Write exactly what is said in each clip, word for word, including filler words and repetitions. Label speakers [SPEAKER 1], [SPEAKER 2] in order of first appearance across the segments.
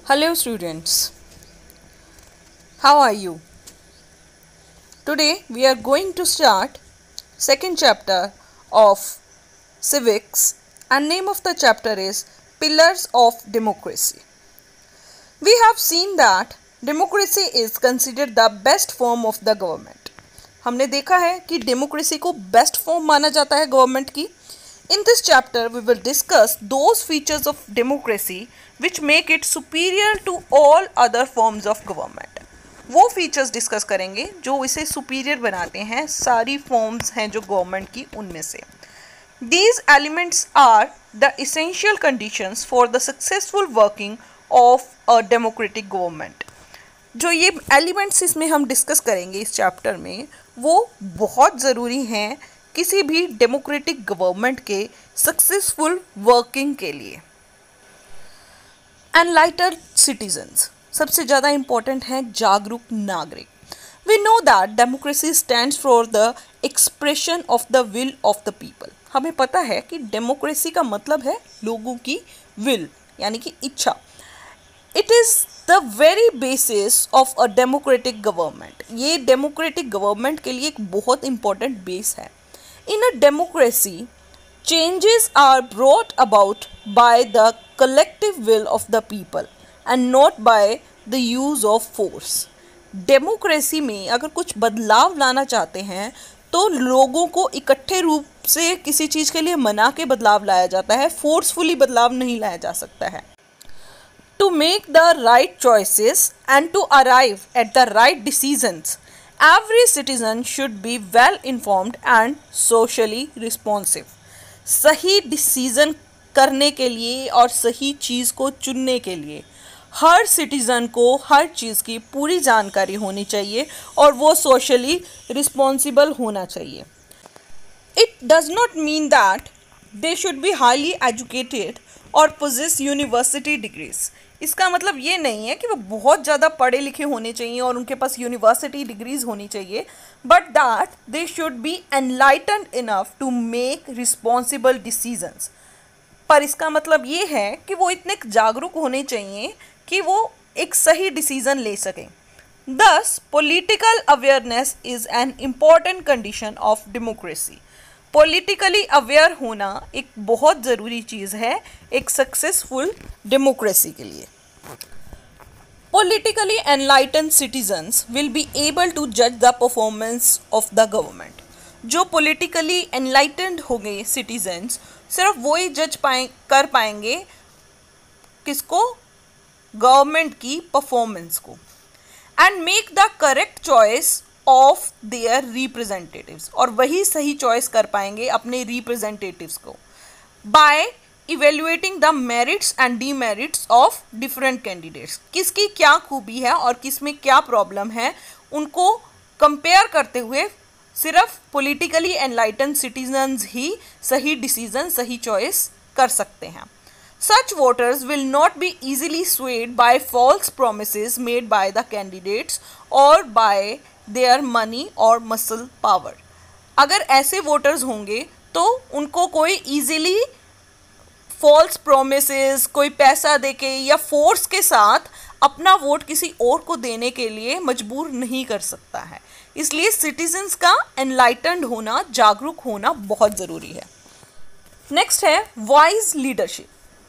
[SPEAKER 1] Hello students, how are you? Today we are going to start second chapter of civics and name of the chapter is Pillars of Democracy. We have seen that democracy is considered the best form of the government. हमने देखा है कि democracy को best form माना जाता है government की. In this chapter, we will discuss those features of democracy which make it superior to all other forms of government. वो features discuss करेंगे जो इसे superior बनाते हैं सारी forms हैं जो government की उनमें से. These elements are the essential conditions for the successful working of a democratic government. जो ये elements इसमें हम discuss करेंगे इस chapter में वो बहुत ज़रूरी हैं किसी भी डेमोक्रेटिक गवर्नमेंट के सक्सेसफुल वर्किंग के लिए. एनलाइटेड सिटीजन्स सबसे ज़्यादा इम्पोर्टेंट है जागरूक नागरिक. We know that democracy stands for the expression of the will of the people. हमें पता है कि डेमोक्रेसी का मतलब है लोगों की विल यानी कि इच्छा. It is the very basis of a democratic government. ये डेमोक्रेटिक गवर्नमेंट के लिए एक बहुत इंपॉर्टेंट बेस है. In a democracy, changes are brought about by the collective will of the people and not by the use of force. Democracy में अगर कुछ बदलाव लाना चाहते हैं तो लोगों को इकट्ठे रूप से किसी चीज़ के लिए मना के बदलाव लाया जाता है, फोर्सफुली बदलाव नहीं लाया जा सकता है. To make the right choices and to arrive at the right decisions, every citizen should be well informed and socially responsive. सही डिसीजन करने के लिए और सही चीज़ को चुनने के लिए हर सिटीज़न को हर चीज़ की पूरी जानकारी होनी चाहिए और वो सोशली रिस्पॉन्सिबल होना चाहिए. It does not mean that they should be highly educated or possess university degrees. इसका मतलब ये नहीं है कि वो बहुत ज़्यादा पढ़े लिखे होने चाहिए और उनके पास यूनिवर्सिटी डिग्रीज होनी चाहिए, but that they should be enlightened enough to make responsible decisions. पर इसका मतलब ये है कि वो इतने जागरूक होने चाहिए कि वो एक सही डिसीजन ले सकें. Thus political awareness is an important condition of democracy. Politically aware होना एक बहुत ज़रूरी चीज़ है एक सक्सेसफुल डेमोक्रेसी के लिए. Politically enlightened citizens will be able to जज the performance of the government. जो पॉलिटिकली एनलाइटेंड हो गए सिटीजन्स सिर्फ वो ही जज पाए कर पाएंगे किसको, गवर्नमेंट की परफॉर्मेंस को. And make the correct choice of their representatives. और वही सही चॉइस कर पाएंगे अपने रिप्रेजेंटेटिव्स को by evaluating the merits and demerits of different candidates. किसकी क्या खूबी है और किस में क्या प्रॉब्लम है उनको कंपेयर करते हुए सिर्फ पॉलिटिकली एनलाइटन सिटीजन्स ही सही डिसीजन सही चॉइस कर सकते हैं. Such voters will not be easily swayed by false promises made by the candidates or by their money or muscle power. अगर ऐसे वोटर्स होंगे तो उनको कोई easily false promises कोई पैसा देके या फोर्स के साथ अपना वोट किसी और को देने के लिए मजबूर नहीं कर सकता है. इसलिए सिटीजन्स का एनलाइटेंड होना जागरूक होना बहुत ज़रूरी है. नेक्स्ट है wise leadership.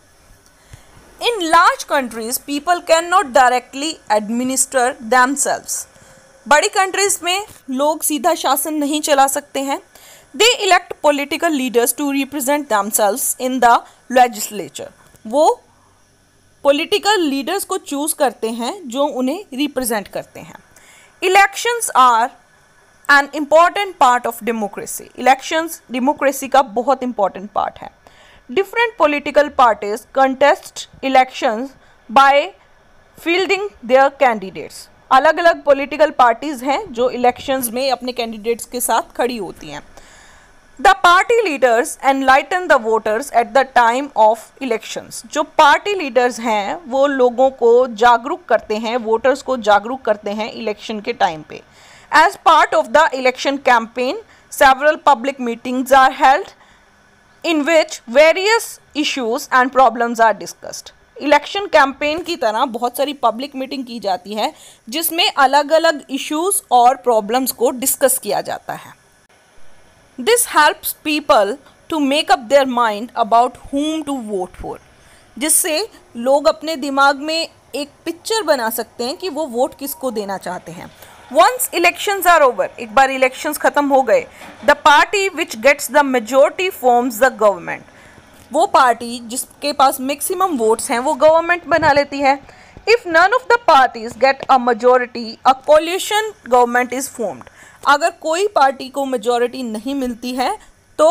[SPEAKER 1] In large countries, people cannot directly administer themselves. बड़ी कंट्रीज में लोग सीधा शासन नहीं चला सकते हैं. They elect political leaders to represent themselves in the legislature. वो political leaders को चूज करते हैं जो उन्हें represent करते हैं. Elections are an important part of democracy. Elections democracy का बहुत important part है. Different political parties contest elections by fielding their candidates. अलग अलग political parties हैं जो elections में अपने candidates के साथ खड़ी होती हैं. The party leaders enlighten the voters at the time of elections. जो party leaders हैं वो लोगों को जागरूक करते हैं, voters को जागरूक करते हैं election के time पे. As part of the election campaign, several public meetings are held in which various issues and problems are discussed. Election campaign की तरह बहुत सारी पब्लिक मीटिंग की जाती है जिसमें अलग अलग इश्यूज और प्रॉब्लम्स को डिस्कस किया जाता है। This helps people to make up their mind about whom to vote for, जिससे लोग अपने दिमाग में एक पिक्चर बना सकते हैं कि वो वोट किसको देना चाहते हैं। वंस इलेक्शंस आर ओवर, एक बार इलेक्शंस खत्म हो गए, the party which gets the majority forms the government, वो पार्टी जिसके पास मैक्सिमम वोट्स हैं वो गवर्नमेंट बना लेती है। If none of the parties get a majority, a coalition government is formed, अगर कोई पार्टी को मेजोरिटी नहीं मिलती है तो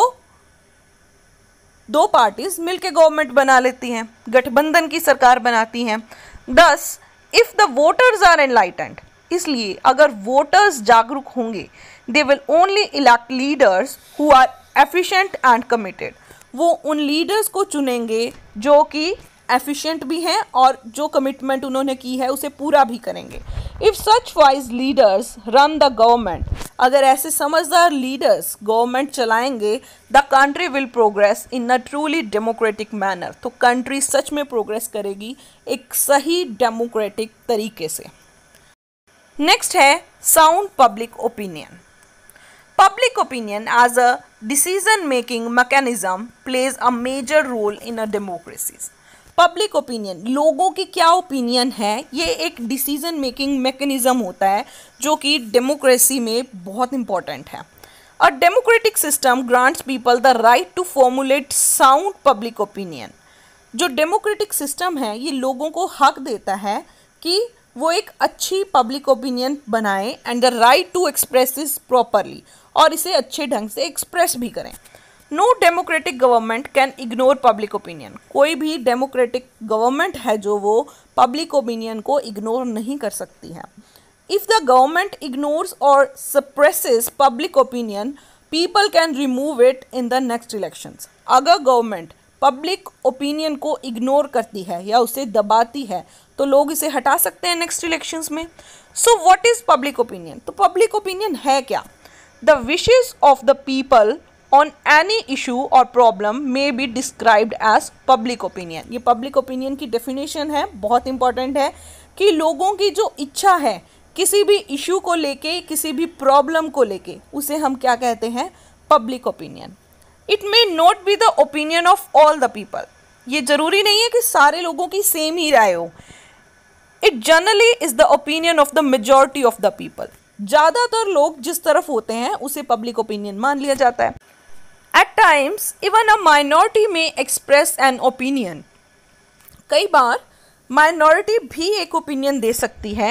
[SPEAKER 1] दो पार्टीज मिलकर गवर्नमेंट बना लेती हैं, गठबंधन की सरकार बनाती हैं। Thus if the voters are enlightened, इसलिए अगर वोटर्स जागरूक होंगे, they will only elect leaders who are efficient and committed, वो उन लीडर्स को चुनेंगे जो कि एफिशिएंट भी हैं और जो कमिटमेंट उन्होंने की है उसे पूरा भी करेंगे। If such wise leaders run the government, अगर ऐसे समझदार लीडर्स गवर्नमेंट चलाएंगे, the country will progress in a truly democratic manner, तो कंट्री सच में प्रोग्रेस करेगी एक सही डेमोक्रेटिक तरीके से। नेक्स्ट है sound public opinion. Public opinion as a decision making mechanism plays a major role in a democracy. Public opinion, लोगों की क्या ओपिनियन है, ये एक डिसीजन मेकिंग मैकेनिज्म होता है जो कि डेमोक्रेसी में बहुत इंपॉर्टेंट है। A democratic system grants people the right to formulate sound public opinion. जो डेमोक्रेटिक सिस्टम है ये लोगों को हक देता है कि वो एक अच्छी पब्लिक ओपिनियन बनाएं and the right to express this properly, और इसे अच्छे ढंग से एक्सप्रेस भी करें। No democratic government can ignore public opinion, कोई भी डेमोक्रेटिक गवर्नमेंट है जो वो पब्लिक ओपिनियन को इग्नोर नहीं कर सकती है। इफ़ द गवर्नमेंट इग्नोर्स और suppresses public opinion, people can remove it in the next elections. अगर गवर्नमेंट पब्लिक ओपिनियन को इग्नोर करती है या उसे दबाती है तो लोग इसे हटा सकते हैं नेक्स्ट इलेक्शंस में। So what is public opinion? तो पब्लिक ओपिनियन है क्या? The wishes of the people on any issue और problem may be described as public opinion. ये पब्लिक ओपिनियन की डेफिनेशन है, बहुत इंपॉर्टेंट है कि लोगों की जो इच्छा है किसी भी इशू को लेके, किसी भी प्रॉब्लम को लेके, उसे हम क्या कहते हैं? Public opinion. It may not be the opinion of all the people, ये जरूरी नहीं है कि सारे लोगों की सेम ही राय हो। It generally is the opinion of the majority of the people, ज़्यादातर लोग जिस तरफ होते हैं उसे पब्लिक ओपिनियन मान लिया जाता है। At times even a minority में एक्सप्रेस एन ओपिनियन, कई बार माइनॉरिटी भी एक ओपिनियन दे सकती है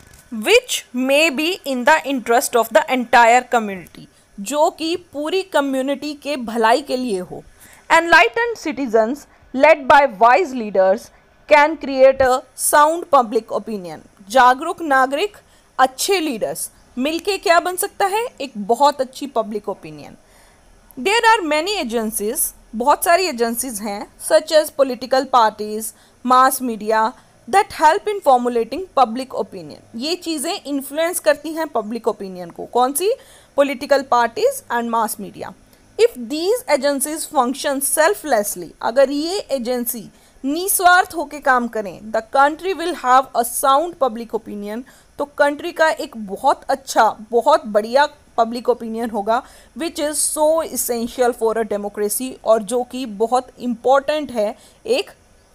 [SPEAKER 1] which may be in the interest of the entire community, जो कि पूरी कम्युनिटी के भलाई के लिए हो। Enlightened citizens led by wise leaders can create a sound public opinion, जागरूक नागरिक, अच्छे लीडर्स मिलके क्या बन सकता है? एक बहुत अच्छी public opinion. There are many agencies, बहुत सारी एजेंसीज हैं, such as political parties, mass media, that help in formulating public opinion. ये चीज़ें इन्फ्लुएंस करती हैं पब्लिक ओपिनियन को। कौन सी? Political parties and mass media. If these agencies function selflessly, अगर ये एजेंसी निस्वार्थ होकर काम करें, the country will have a sound public opinion, तो कंट्री का एक बहुत अच्छा, बहुत बढ़िया पब्लिक ओपिनियन होगा which is so essential for a democracy, और जो कि बहुत इम्पॉर्टेंट है एक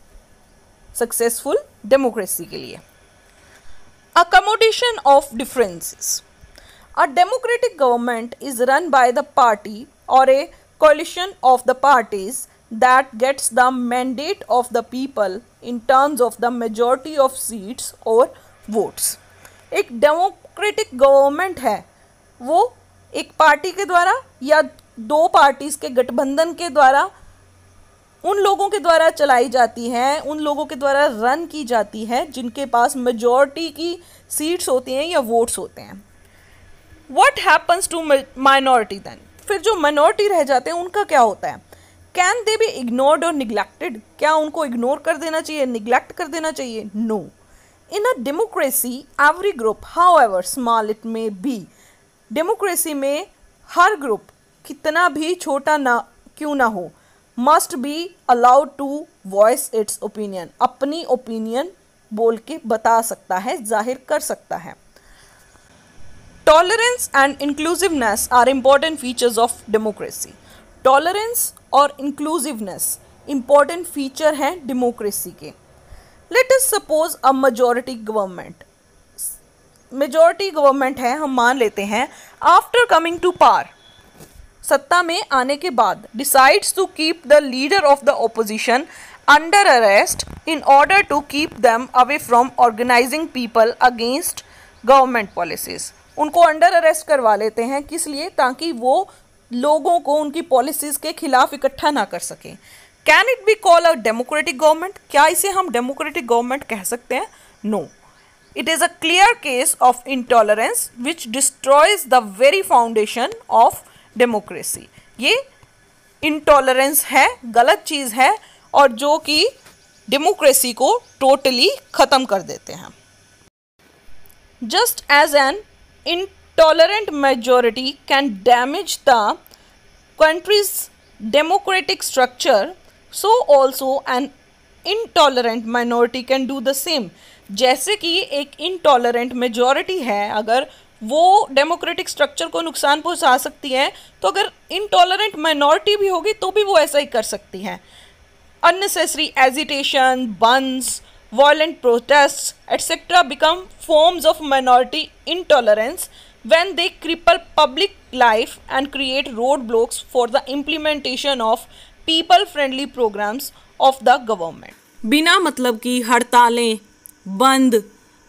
[SPEAKER 1] सक्सेसफुल डेमोक्रेसी के लिए। Accommodation of differences, a democratic government is run by the party और a coalition of the parties that gets the mandate of the people in terms of the majority of seats or votes. एक democratic government है वो एक party के द्वारा या दो parties के गठबंधन के द्वारा, उन लोगों के द्वारा चलाई जाती है, उन लोगों के द्वारा रन की जाती है जिनके पास मेजॉरिटी की सीट्स होती हैं या वोट्स होते हैं। What happens to minority then? फिर जो माइनॉरिटी रह जाते हैं उनका क्या होता है? कैन दे बी इग्नोर्ड और निग्लेक्टेड? क्या उनको इग्नोर कर देना चाहिए, निग्लेक्ट कर देना चाहिए? No. In a democracy every group however small it may be, democracy में हर ग्रुप कितना भी छोटा ना क्यों ना हो, must be allowed to voice its opinion, अपनी ओपिनियन बोल के बता सकता है, जाहिर कर सकता है। Tolerance and inclusiveness are important features of democracy. Tolerance और इंक्लूसिवनेस इम्पॉर्टेंट फीचर हैं डेमोक्रेसी के। Let us suppose a majority government, majority government है, हम मान लेते हैं, आफ्टर कमिंग टू पावर, सत्ता में आने के बाद, decides to keep the leader of the opposition under arrest in order to keep them away from organising people against government policies. उनको अंडर अरेस्ट करवा लेते हैं, किस लिए? ताकि वो लोगों को उनकी पॉलिसीज के खिलाफ इकट्ठा ना कर सकें। Can it be call a democratic government? क्या इसे हम डेमोक्रेटिक गवर्नमेंट कह सकते हैं? No, it is a clear case of intolerance which destroys the very foundation of democracy. ये इंटॉलरेंस है, गलत चीज़ है, और जो कि डेमोक्रेसी को टोटली ख़त्म कर देते हैं। Just as an intolerant majority can damage the country's democratic structure, so also an intolerant minority can do the same। जैसे कि एक intolerant majority है, अगर वो democratic structure को नुकसान पहुंचा सकती है, तो अगर intolerant minority भी होगी तो भी वो ऐसा ही कर सकती है। unnecessary agitation, bans, violent protests, et cetera become forms of minority intolerance when they cripple public life and create roadblocks for the implementation of people-friendly programs of the government। बिना मतलब की हड़तालें, बंद,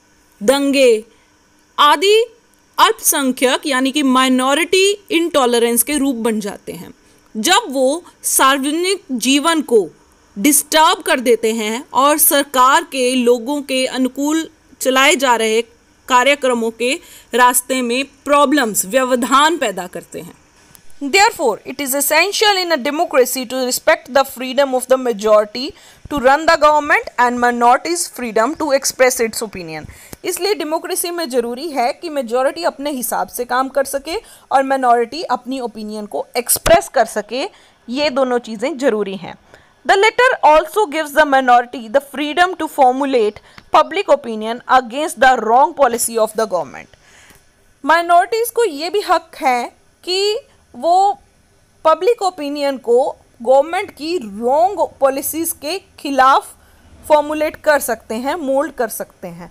[SPEAKER 1] दंगे आदि अल्पसंख्यक यानी कि माइनॉरिटी इंटॉलरेंस के रूप बन जाते हैं, जब वो सार्वजनिक जीवन को डिस्टर्ब कर देते हैं और सरकार के लोगों के अनुकूल चलाए जा रहे कार्यक्रमों के रास्ते में प्रॉब्लम्स, व्यवधान पैदा करते हैं। Therefore, it is essential in a democracy to respect the freedom of the majority to run the government and minorities' freedom to express its opinion। इसलिए डेमोक्रेसी में ज़रूरी है कि मेजॉरिटी अपने हिसाब से काम कर सके और माइनॉरिटी अपनी ओपिनियन को एक्सप्रेस कर सके, ये दोनों चीज़ें ज़रूरी हैं। The letter also gives the minority the freedom to formulate public opinion against the wrong policy of the government। Minorities को ये भी हक है कि वो पब्लिक ओपिनियन को गवर्नमेंट की रॉन्ग पॉलिसीज़ के खिलाफ फॉर्मुलेट कर सकते हैं, मोल्ड कर सकते हैं।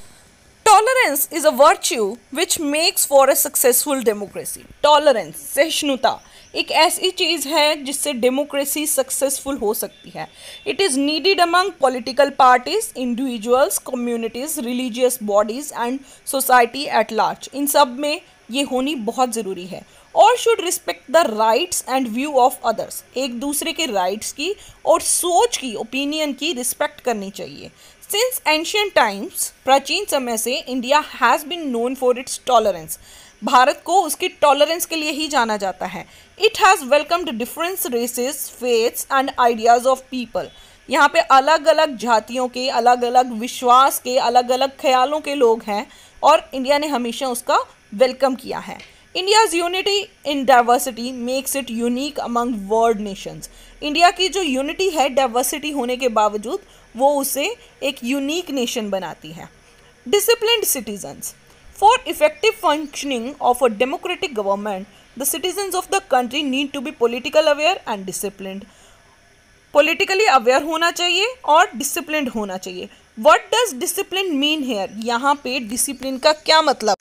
[SPEAKER 1] Tolerance is a virtue which makes for a successful democracy. Tolerance, सहिष्णुता, एक ऐसी चीज़ है जिससे डेमोक्रेसी सक्सेसफुल हो सकती है। It is needed among political parties, individuals, communities, religious bodies and society at large. इन सब में ये होनी बहुत ज़रूरी है। और should respect the rights and view of others. एक दूसरे के राइट्स की और सोच की, ओपिनियन की रिस्पेक्ट करनी चाहिए। सिंस एंशियंट टाइम्स, प्राचीन समय से India has been known for its tolerance. भारत को उसकी टॉलरेंस के लिए ही जाना जाता है। It has welcomed different races, faiths and ideas of people. यहाँ पे अलग अलग जातियों के, अलग अलग विश्वास के, अलग अलग ख्यालों के लोग हैं और इंडिया ने हमेशा उसका वेलकम किया है। India's unity in diversity makes it unique among world nations. India की जो यूनिटी है डाइवर्सिटी होने के बावजूद, वो उसे एक यूनिक नेशन बनाती है। Disciplined citizens. For effective functioning of a democratic government, the citizens of the country need to be political aware and disciplined। Politically aware होना चाहिए और disciplined होना चाहिए। What does discipline mean here? यहाँ पे discipline का क्या मतलब?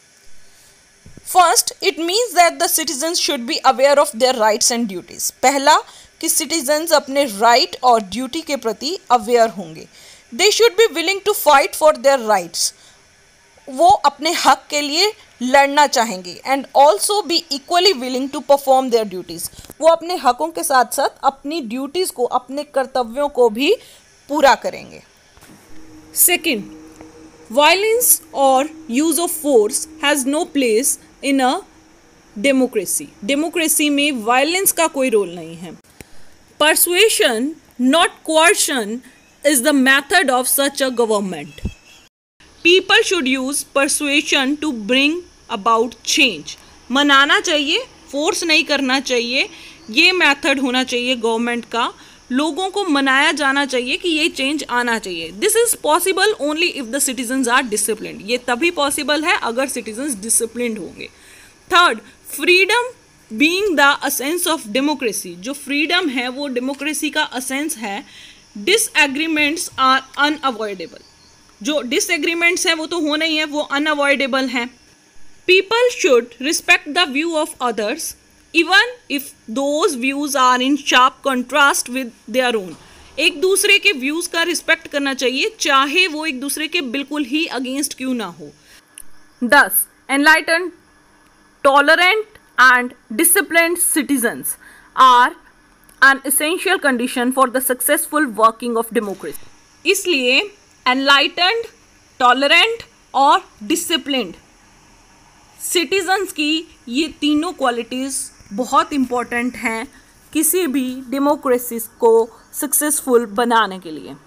[SPEAKER 1] First, it means that the citizens should be aware of their rights and duties। पहला कि citizens अपने right और duty के प्रति aware होंगे। They should be willing to fight for their rights। वो अपने हक के लिए लड़ना चाहेंगे and also be equally willing to perform their duties. वो अपने हकों के साथ साथ अपनी ड्यूटीज़ को, अपने कर्तव्यों को भी पूरा करेंगे। सेकेंड, वायलेंस और use of force has no place in a democracy. Democracy में वायलेंस का कोई रोल नहीं है। Persuasion not coercion is the method of such a government. People should use persuasion to bring about change। मनाना चाहिए, force नहीं करना चाहिए। ये मेथड होना चाहिए गवर्नमेंट का लोगों को मनाया जाना चाहिए कि ये चेंज आना चाहिए. This is possible only if the citizens are discipline. ये तभी पॉसिबल है अगर सिटीजन्स डिसिप्लिन होंगे. Third, freedom being the essence of democracy. जो फ्रीडम है वो डेमोक्रेसी का असेंस है. Disagreements are unavoidable. जो डिसएग्रीमेंट्स हैं वो तो होना ही है, वो अनअवॉइडेबल हैं. People should respect the view of others even if those views are in sharp contrast with their own. एक दूसरे के व्यूज़ का रिस्पेक्ट करना चाहिए, चाहे वो एक दूसरे के बिल्कुल ही अगेंस्ट क्यों ना हो. Thus, enlightened, tolerant and disciplined citizens are an essential condition for the successful working of democracy. इसलिए enlightened, tolerant और disciplined citizens की ये तीनों qualities बहुत important हैं किसी भी democracy को successful बनाने के लिए.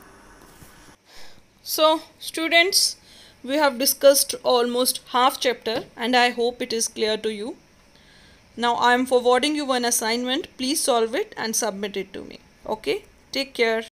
[SPEAKER 1] So students, we have discussed almost half chapter and I hope it is clear to you. Now I am forwarding you one assignment. Please solve it and submit it to me. Okay? Take care.